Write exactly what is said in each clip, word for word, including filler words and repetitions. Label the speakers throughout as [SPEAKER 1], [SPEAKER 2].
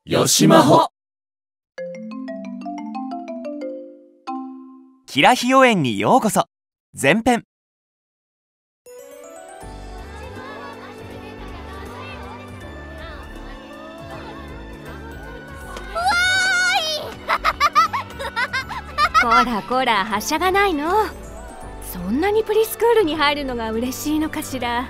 [SPEAKER 1] よしまほ。
[SPEAKER 2] キラヒヨ園にようこそ。前編。
[SPEAKER 3] こらこら、はしゃがないの。そんなにプリスクールに入るのが嬉しいのかしら。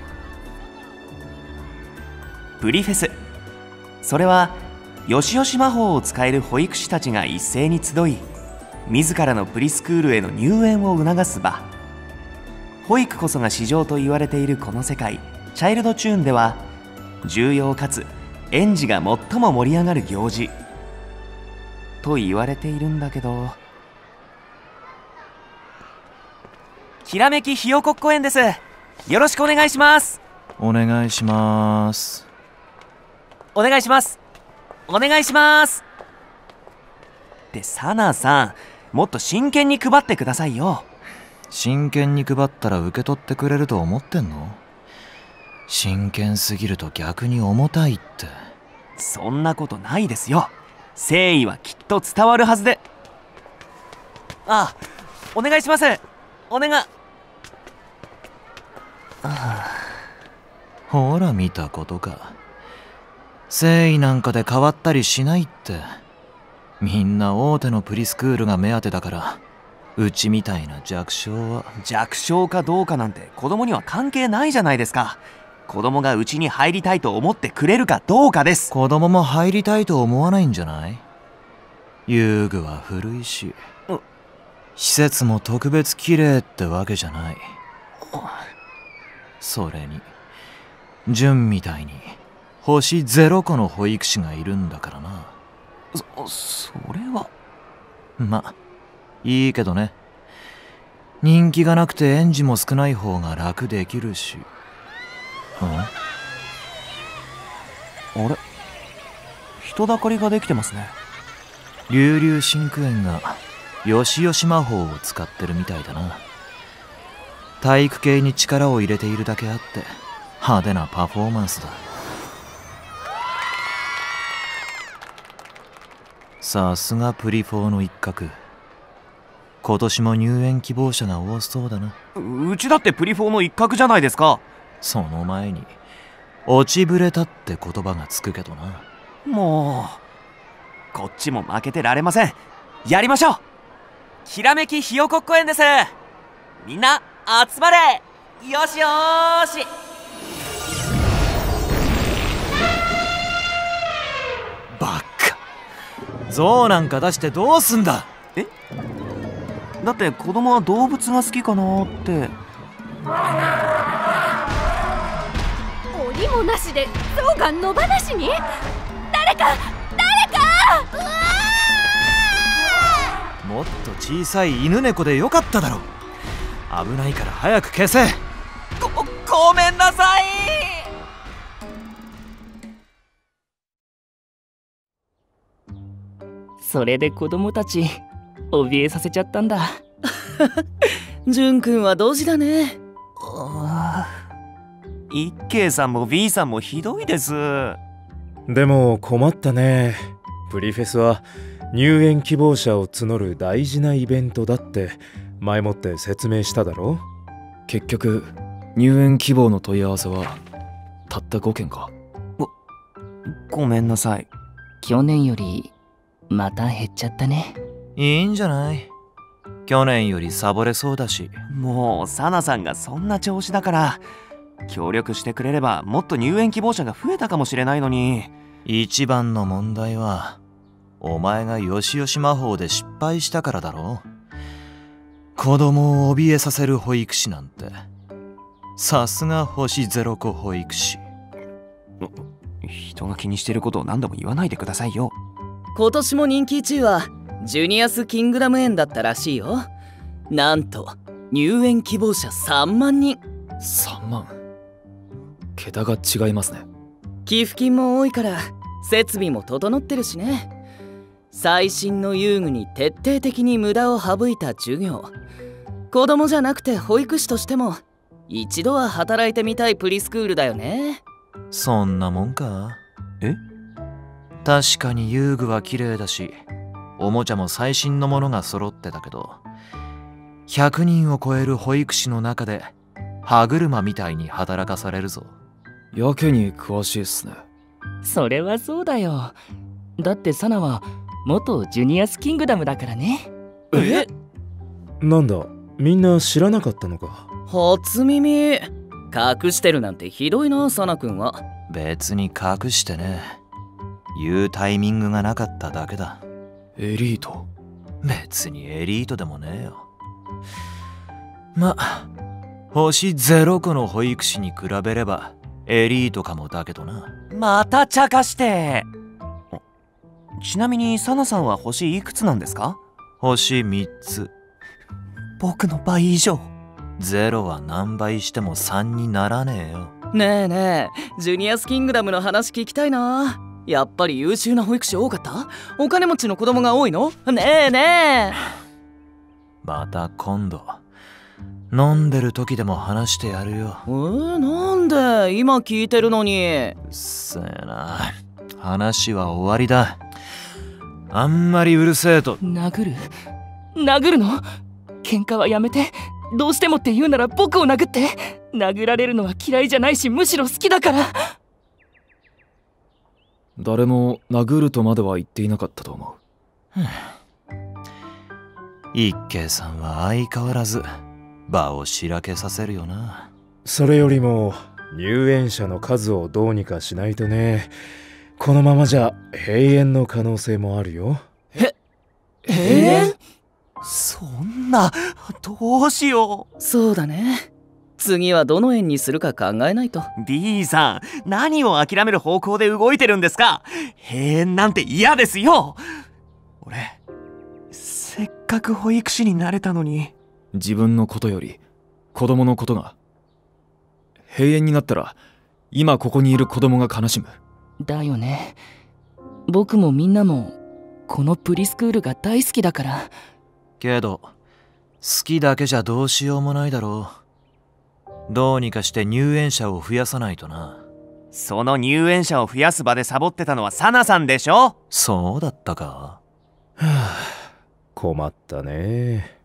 [SPEAKER 2] プリフェス、それはよしよし魔法を使える保育士たちが一斉に集い、自らのプリスクールへの入園を促す場。保育こそが市場と言われているこの世界、チャイルドチューンでは重要かつ園児が最も盛り上がる行事と言われているんだけど。きらめきひよこっこ園です。よろしくお願いします。
[SPEAKER 4] お願いします。
[SPEAKER 2] お願いします。お願いしますってサナさん、もっと真剣に配ってくださいよ。
[SPEAKER 4] 真剣に配ったら受け取ってくれると思ってんの？真剣すぎると逆に重たいって。
[SPEAKER 2] そんなことないですよ。誠意はきっと伝わるはずで。ああ、お願いします。お願い。
[SPEAKER 4] ほら見たことか。誠意なんかで変わったりしないって。みんな大手のプリスクールが目当てだから、うちみたいな弱小は。
[SPEAKER 2] 弱小かどうかなんて子供には関係ないじゃないですか。子供がうちに入りたいと思ってくれるかどうかです。
[SPEAKER 4] 子供も入りたいと思わないんじゃない？遊具は古いし、施設も特別綺麗ってわけじゃない。それに純みたいに星ゼロ個の保育士がいるんだからな。
[SPEAKER 2] そ、それは。
[SPEAKER 4] ま、いいけどね。人気がなくて園児も少ない方が楽できるし。あ
[SPEAKER 2] あれ、人だかりができてますね。
[SPEAKER 4] 龍々真空園がよしよし魔法を使ってるみたいだな。体育系に力を入れているだけあって派手なパフォーマンスだ。さすがプリフォーの一角。今年も入園希望者が多そうだな。
[SPEAKER 2] うちだってプリフォーの一角じゃないですか。
[SPEAKER 4] その前に落ちぶれたって言葉がつくけどな。
[SPEAKER 2] もうこっちも負けてられません。やりましょう。きらめきひよこっこ園です。みんな集まれ。よしよーし。
[SPEAKER 4] バカ、象なんか出してどうすんだ。
[SPEAKER 2] え、だって子供は動物が好きかなって。
[SPEAKER 3] 檻もなしで象が野放しに。誰か誰か。うわ
[SPEAKER 4] ー、もっと小さい犬猫でよかっただろ。危ないから早く消せ。
[SPEAKER 2] ご、ごめんなさい。
[SPEAKER 5] それで子供たち怯えさせちゃったんだ。ジュン君はドジだね。
[SPEAKER 2] 一慶さんも B さんもひどいです。
[SPEAKER 1] でも困ったね。プリフェスは入園希望者を募る大事なイベントだって前もって説明しただろ。
[SPEAKER 6] 結局入園希望の問い合わせはたったごけんか。
[SPEAKER 2] ご、ごめんなさい。
[SPEAKER 5] 去年よりまた減っちゃったね。
[SPEAKER 4] いいんじゃない？去年よりサボれそうだし。
[SPEAKER 2] もうサナさんがそんな調子だから、協力してくれればもっと入園希望者が増えたかもしれないのに。
[SPEAKER 4] 一番の問題はお前がよしよし魔法で失敗したからだろ。子供を怯えさせる保育士なんて、さすが星ゼロ個保育士。
[SPEAKER 2] 人が気にしてることを何度も言わないでくださいよ。
[SPEAKER 5] 今年も人気いちいはジュニアスキングダム園だったらしいよ。なんと入園希望者さんまんにん。
[SPEAKER 6] さんまん、桁が違いますね。
[SPEAKER 5] 寄付金も多いから設備も整ってるしね。最新の遊具に徹底的に無駄を省いた授業。子供じゃなくて保育士としても一度は働いてみたいプリスクールだよね。
[SPEAKER 4] そんなもんか。
[SPEAKER 2] え、
[SPEAKER 4] 確かに遊具は綺麗だし、おもちゃも最新のものが揃ってたけど、ひゃくにんを超える保育士の中で歯車みたいに働かされるぞ。
[SPEAKER 6] やけに詳しいっすね。
[SPEAKER 5] それはそうだよ。だってサナは元ジュニアスキングダムだからね。
[SPEAKER 6] え？
[SPEAKER 1] なんだ、みんな知らなかったのか。
[SPEAKER 5] 初耳。隠してるなんてひどいな、サナ君は。
[SPEAKER 4] 別に隠してね。言うタイミングがなかっただけだ。
[SPEAKER 6] エリート？
[SPEAKER 4] 別にエリートでもねえよ。ま、星ゼロ個の保育士に比べればエリートかもだけどな。
[SPEAKER 2] また茶化して。ちなみにサナさんは星いくつなんですか？
[SPEAKER 4] 星みっつ。
[SPEAKER 2] 僕の倍以上。
[SPEAKER 4] ゼロは何倍してもさんにならねえよ。
[SPEAKER 5] ねえねえ、ジュニアスキングダムの話聞きたいな。やっぱり優秀な保育士多かった？お金持ちの子供が多いの？ねえねえ。
[SPEAKER 4] また今度飲んでる時でも話してやるよ。
[SPEAKER 5] えー、なんで今聞いてるのに。
[SPEAKER 4] うっせえな。話は終わりだ。あんまりうるせえと。
[SPEAKER 5] 殴る？殴るの？喧嘩はやめて。どうしてもって言うなら僕を殴って。殴られるのは嫌いじゃないし、むしろ好きだから。
[SPEAKER 6] 誰も殴るとまでは言っていなかったと思う。
[SPEAKER 4] 一慶さんは相変わらず場をしらけさせるよな。
[SPEAKER 1] それよりも入園者の数をどうにかしないとね。このままじゃ閉園の可能性もあるよ。
[SPEAKER 5] へ、閉園？
[SPEAKER 2] そんな、どうしよう。
[SPEAKER 5] そうだね。次はどの園にするか考えないと。
[SPEAKER 2] B さん、何を諦める方向で動いてるんですか？閉園なんて嫌ですよ。俺せっかく保育士になれたのに。
[SPEAKER 6] 自分のことより子供のことが。閉園になったら今ここにいる子供が悲しむ。
[SPEAKER 5] だよね。僕もみんなもこのプリスクールが大好きだから。
[SPEAKER 4] けど好きだけじゃどうしようもないだろう。どうにかして入園者を増やさないとな。
[SPEAKER 2] その入園者を増やす場でサボってたのはサナさんでしょ。
[SPEAKER 4] そうだったか。
[SPEAKER 1] はあ、困ったね。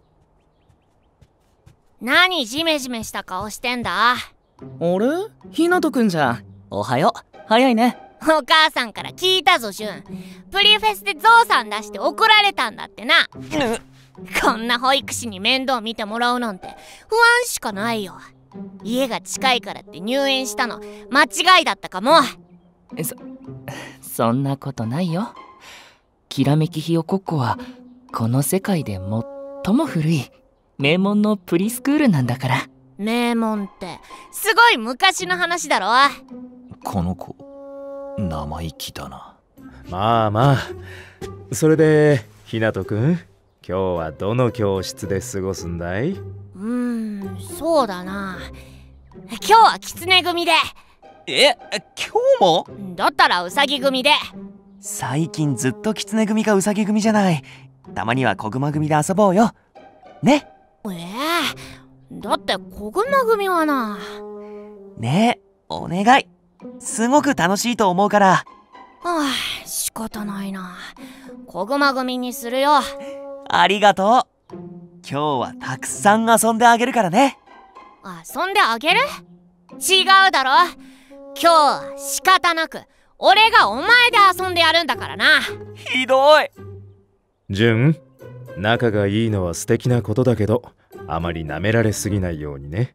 [SPEAKER 3] 何ジメジメした顔してんだ？
[SPEAKER 5] あれ？ひなとくんじゃん。おはよう。早いね。
[SPEAKER 3] お母さんから聞いたぞ、ジュン。プリフェスでゾウさん出して怒られたんだってな。こんな保育士に面倒見てもらうなんて不安しかないよ。家が近いからって入園したの間違いだったかも。
[SPEAKER 5] そ、そんなことないよ。きらめきひよこっこはこの世界で最も古い名門のプリスクールなんだから。
[SPEAKER 3] 名門ってすごい昔の話だろ。
[SPEAKER 4] この子生意気だな。
[SPEAKER 1] まあまあ、それでひなとくん、今日はどの教室で過ごすんだい？
[SPEAKER 3] うーん、そうだな。今日はキツネ組で。
[SPEAKER 2] え、今日も？
[SPEAKER 3] だったらウサギ組で。
[SPEAKER 2] 最近ずっとキツネ組かウサギ組じゃない。たまには子グマ組で遊ぼうよ。ね？
[SPEAKER 3] ええ、だって子グマ組はな。
[SPEAKER 2] ねえ、お願い。すごく楽しいと思うから。
[SPEAKER 3] はあ、仕方ないな。子グマ組にするよ。
[SPEAKER 2] ありがとう。今日はたくさん遊んであげるからね。
[SPEAKER 3] 遊んであげる？違うだろ。今日は仕方なく俺がお前で遊んでやるんだからな。
[SPEAKER 2] ひどい。
[SPEAKER 1] ジュン、仲がいいのは素敵なことだけど、あまり舐められすぎないようにね。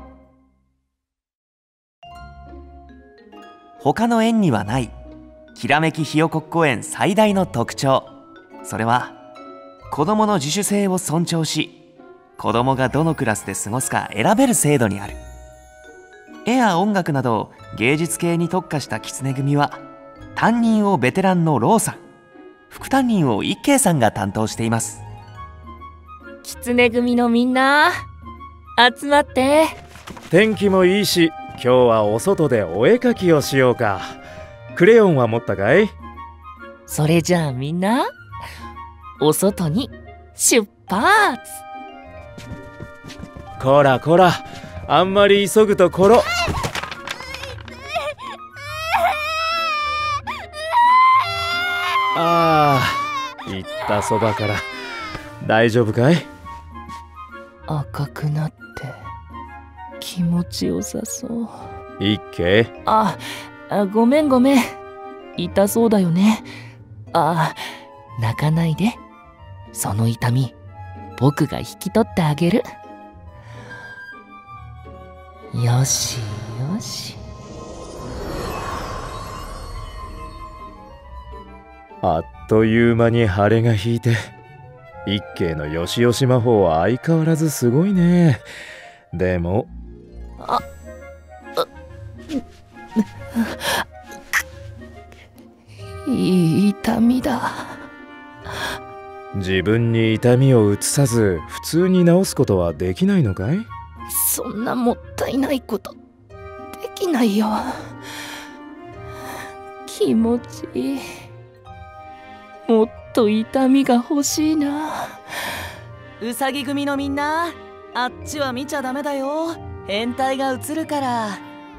[SPEAKER 2] 他の園にはないきらめきひよこっこ園最大の特徴、それは子どもの自主性を尊重し、子どもがどのクラスで過ごすか選べる制度にある。絵や音楽など芸術系に特化したキツネ組は担任をベテランのローさん、副担任を一慶さんが担当しています。
[SPEAKER 5] キツネ組のみんな集まって。
[SPEAKER 1] 天気もいいし、今日はお外でお絵かきをしようか。クレヨンは持ったかい？
[SPEAKER 5] それじゃあみんなお外に出発。
[SPEAKER 1] こらこら、あんまり急ぐところ。 ああ、言ったそばから大丈夫かい？
[SPEAKER 5] 赤くなって気持ちよさそう。
[SPEAKER 1] いっけ？
[SPEAKER 5] ああ、ごめんごめん。痛そうだよね。ああ、泣かないで。その痛み僕が引き取ってあげる。よしよし。
[SPEAKER 1] あっという間に腫れが引いて、一慶のよしよし魔法は相変わらずすごいね。でも
[SPEAKER 5] あいい痛みだ。
[SPEAKER 1] 自分に痛みを移さず普通に治すことはできないのかい？
[SPEAKER 5] そんなもったいないことできないよ。気持ちいい。もっと痛みが欲しいな。うさぎ組のみんな、あっちは見ちゃダメだよ。変態が映るから。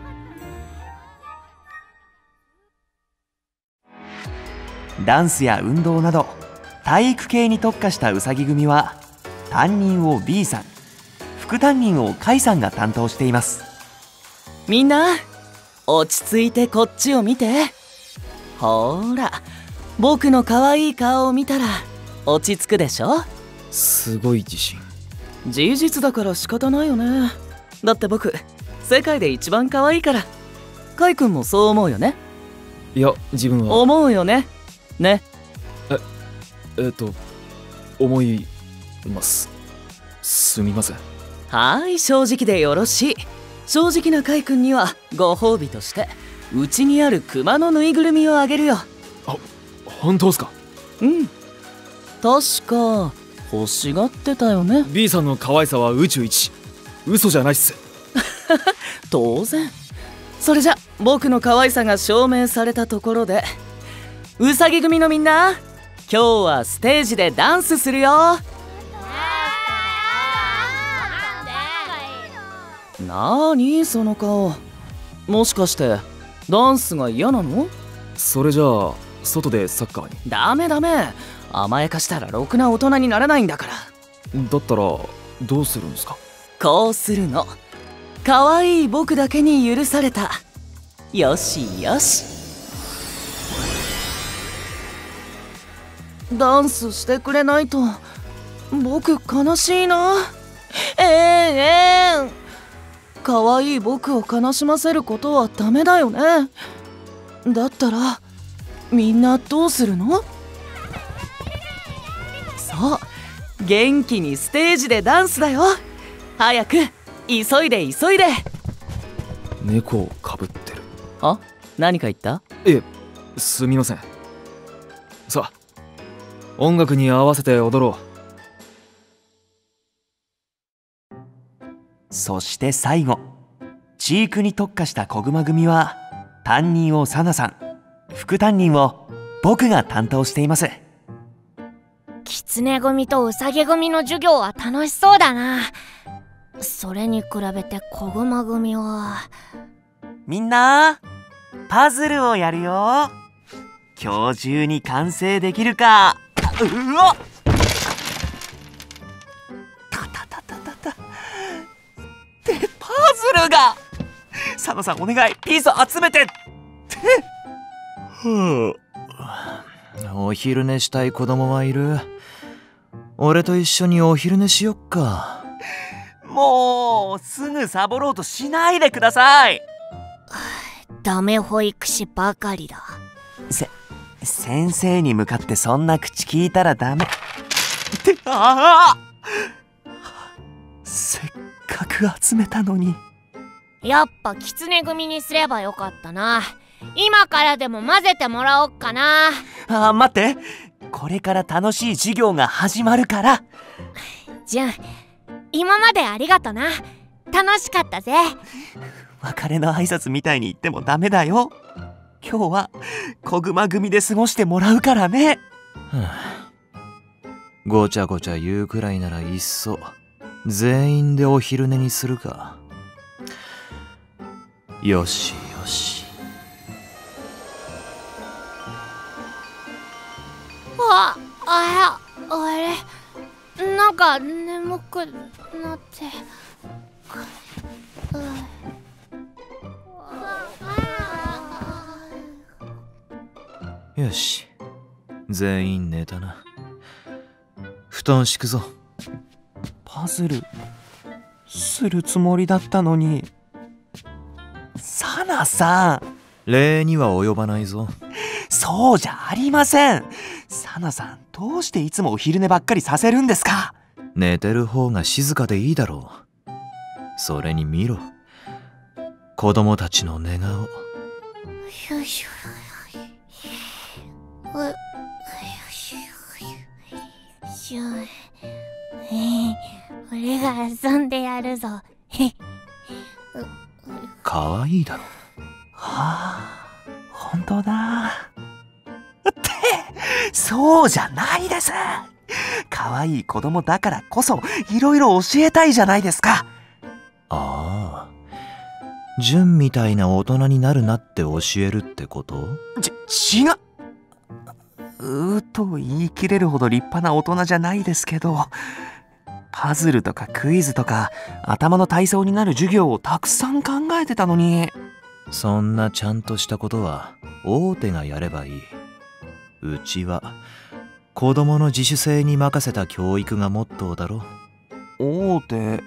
[SPEAKER 2] ダンスや運動など体育系に特化したうさぎ組は担任を B さん、副担任を甲斐さんが担当しています。
[SPEAKER 5] みんな落ち着いてこっちを見て。ほーら、僕の可愛い顔を見たら落ち着くでしょ。
[SPEAKER 6] すごい自信。
[SPEAKER 5] 事実だから仕方ないよね。だって僕世界で一番可愛いから。カイ君もそう思うよね？
[SPEAKER 6] いや、自分は
[SPEAKER 5] 思うよね。ね。
[SPEAKER 6] ええっと思います。すみません。
[SPEAKER 5] はーい、正直でよろしい。正直なカイ君にはご褒美としてうちにあるクマのぬいぐるみをあげるよ。
[SPEAKER 6] あ、本当ですか？
[SPEAKER 5] うん、確か欲しがってたよね。
[SPEAKER 6] B さんの可愛さは宇宙一。嘘じゃないっす。
[SPEAKER 5] 当然。それじゃ僕の可愛さが証明されたところで、うさぎ組のみんな、今日はステージでダンスするよ。なーにその顔。もしかしてダンスが嫌なの？
[SPEAKER 6] それじゃあ外でサッカーに。
[SPEAKER 5] ダメダメ、甘やかしたらろくな大人にならないんだから。
[SPEAKER 6] だったらどうするんですか？
[SPEAKER 5] こうするの。可愛い僕だけに許された。よしよし。ダンスしてくれないと僕悲しいな。えー、えー、可愛い僕を悲しませることはダメだよね。だったらみんなどうするの？そう、元気にステージでダンスだよ。早く急いで急いで。
[SPEAKER 6] 猫をかぶってる。
[SPEAKER 5] あ、何か言った？
[SPEAKER 6] ええ、すみません。さあ、音楽に合わせて踊ろ
[SPEAKER 2] う。そして最後、チークに特化した子熊組は担任をサナさん、副担任を僕が担当しています。
[SPEAKER 3] キツネ組とウサギ組の授業は楽しそうだな。それに比べて子熊組は。
[SPEAKER 2] みんなパズルをやるよ。今日中に完成できるか。うわっ、たたたたたたってパズルが。サナさんお願い、ピース集めてって。
[SPEAKER 4] お昼寝したい子供はいる？俺と一緒にお昼寝しよっか。
[SPEAKER 2] もうすぐサボろうとしないでください。
[SPEAKER 3] ダメ保育士ばかりだ。
[SPEAKER 2] せ先生に向かってそんな口聞いたらダメって。ああ、せっかく集めたのに。
[SPEAKER 3] やっぱキツネ組にすればよかったな。今からでも混ぜてもらおっかな。
[SPEAKER 2] あ、待って、これから楽しい授業が始まるから。
[SPEAKER 3] じゃあ今までありがとな。楽しかったぜ。
[SPEAKER 2] 別れの挨拶みたいに言ってもダメだよ。今日は子熊組で過ごしてもらうからね。
[SPEAKER 4] ごちゃごちゃ言うくらいならいっそ全員でお昼寝にするか。よしよし。
[SPEAKER 3] あああれなんか眠くなって
[SPEAKER 4] よし、全員寝たな。布団敷くぞ。
[SPEAKER 2] パズルするつもりだったのに。サナさん、
[SPEAKER 4] 礼には及ばないぞ。
[SPEAKER 2] そうじゃありません。サナさん、どうしていつもお昼寝ばっかりさせるんですか？
[SPEAKER 4] 寝てる方が静かでいいだろう。それに見ろ、子供たちの寝顔。
[SPEAKER 3] よいしょうよしょ俺が遊んでやるぞ。
[SPEAKER 4] かわいいだろ。
[SPEAKER 2] はあ、本当だってそうじゃないです。可愛い子供だからこそいろいろ教えたいじゃないですか。
[SPEAKER 4] ああ、ジュンみたいな大人になるなって教えるってこと？
[SPEAKER 2] ち、違ううーと言い切れるほど立派な大人じゃないですけど、パズルとかクイズとか頭の体操になる授業をたくさん考えてたのに。
[SPEAKER 4] そんなちゃんとしたことは大手がやればいい。うちは子供の自主性に任せた教育がモットーだろ。
[SPEAKER 2] 大手、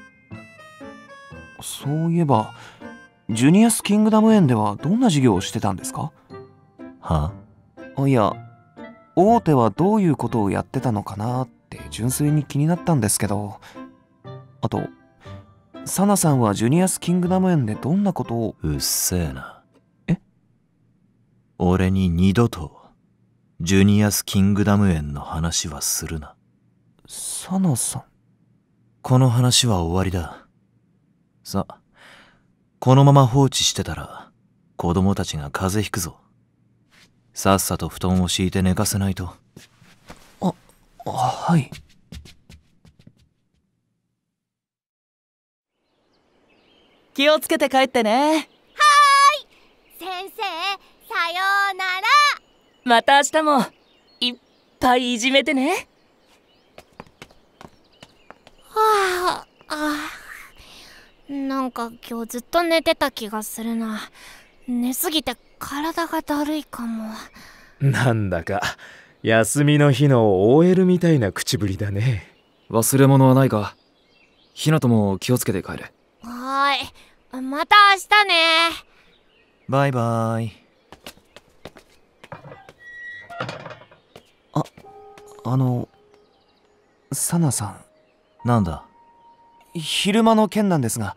[SPEAKER 2] そういえばジュニアスキングダム園ではどんな授業をしてたんですか？
[SPEAKER 4] は？
[SPEAKER 2] あ、いや、大手はどういうことをやってたのかなって純粋に気になったんですけど。あとサナさんはジュニアスキングダム園でどんなことを。
[SPEAKER 4] うっせえな。
[SPEAKER 2] え？
[SPEAKER 4] 俺に二度とジュニアスキングダム園の話はするな。
[SPEAKER 2] サナさん、
[SPEAKER 4] この話は終わりだ。さ、このまま放置してたら子供たちが風邪ひくぞ。さっさと布団を敷いて寝かせないと。
[SPEAKER 2] あ、はい。
[SPEAKER 5] 気をつけて帰ってね。はーい。
[SPEAKER 3] 先生、さようなら。
[SPEAKER 5] また明日もいっぱいいじめてね。
[SPEAKER 3] はあ、あなんか今日ずっと寝てた気がするな。寝すぎて体がだるいかも。
[SPEAKER 1] なんだか休みの日の オーエル みたいな口ぶりだね。
[SPEAKER 6] 忘れ物はないか？ひなとも気をつけて帰れ。
[SPEAKER 3] はーい。また明日ね。
[SPEAKER 4] バイバイ。
[SPEAKER 2] あ、あの、サナさん。
[SPEAKER 4] なんだ？
[SPEAKER 2] 昼間の件なんですが。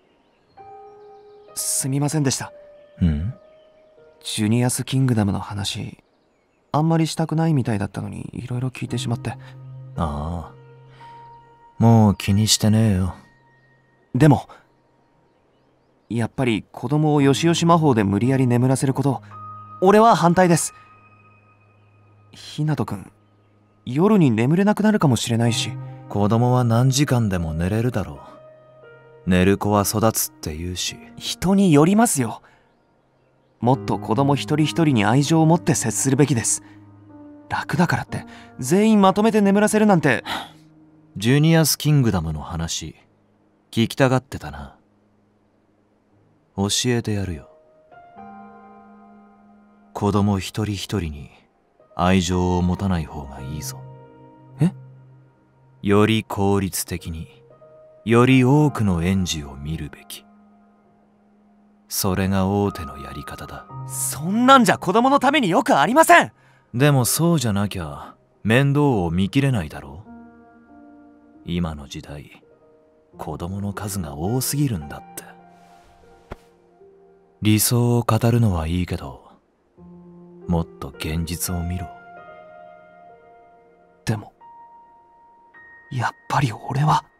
[SPEAKER 2] すみませんでした。
[SPEAKER 4] ん？
[SPEAKER 2] ジュニアスキングダムの話、あんまりしたくないみたいだったのにいろいろ聞いてしまって。
[SPEAKER 4] ああ、もう気にしてねえよ。
[SPEAKER 2] でもやっぱり子供をよしよし魔法で無理やり眠らせること、俺は反対です。ひなとくん、夜に眠れなくなるかもしれないし。
[SPEAKER 4] 子供は何時間でも寝れるだろう。寝る子は育つって言うし。
[SPEAKER 2] 人によりますよ。もっと子供一人一人に愛情を持って接するべきです。楽だからって全員まとめて眠らせるなんて。
[SPEAKER 4] ジュニアスキングダムの話聞きたがってたな。教えてやるよ。子供一人一人に愛情を持たない方がいいぞ。
[SPEAKER 2] え？
[SPEAKER 4] より効率的により多くの園児を見るべき。それが大手のやり方だ。
[SPEAKER 2] そんなんじゃ子供のためによくありません。
[SPEAKER 4] でもそうじゃなきゃ面倒を見切れないだろう。今の時代子供の数が多すぎるんだって。理想を語るのはいいけど、もっと現実を見ろ。
[SPEAKER 2] でもやっぱり俺は。